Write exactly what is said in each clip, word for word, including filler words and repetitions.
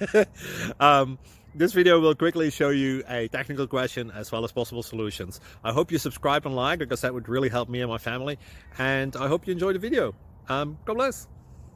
um, this video will quickly show you a technical question as well as possible solutions. I hope you subscribe and like, because that would really help me and my family. And I hope you enjoy the video. Um, God bless.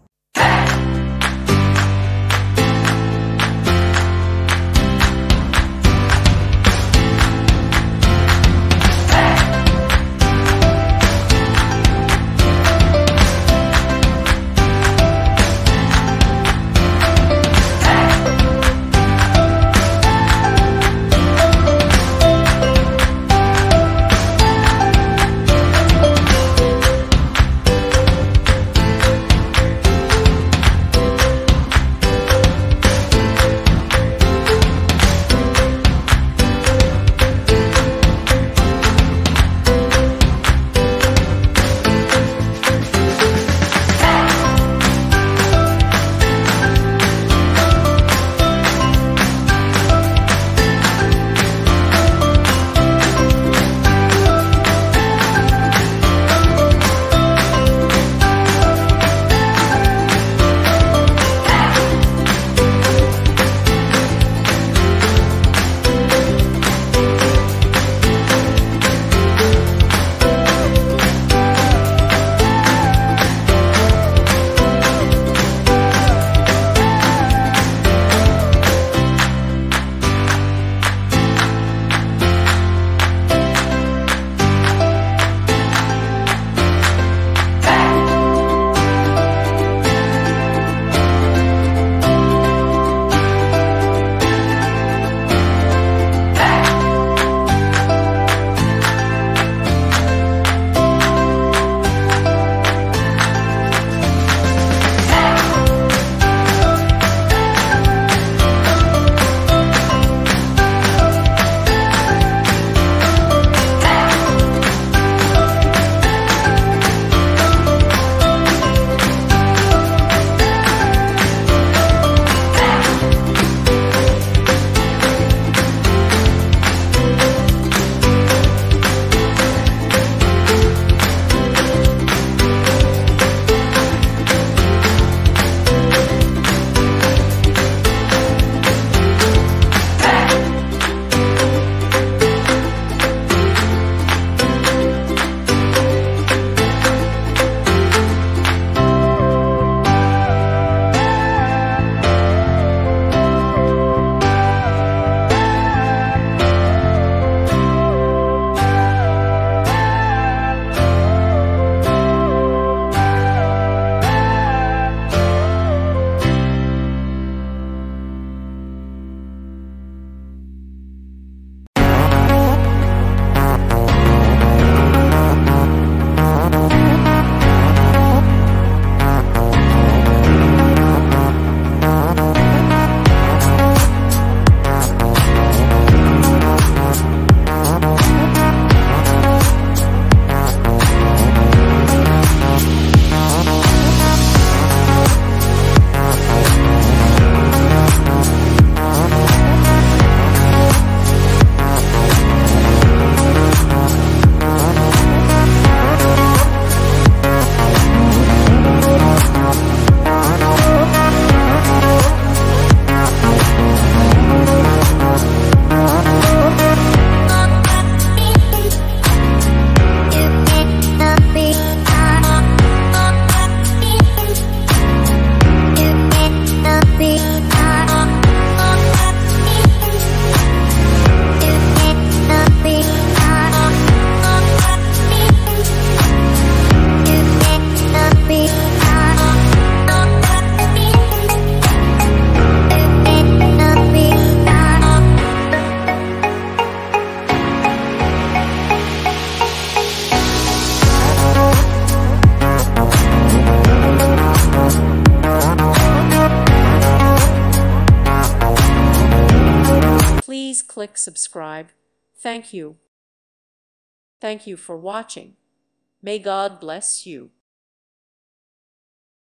Please click subscribe. Thank you. Thank you for watching. May God bless you.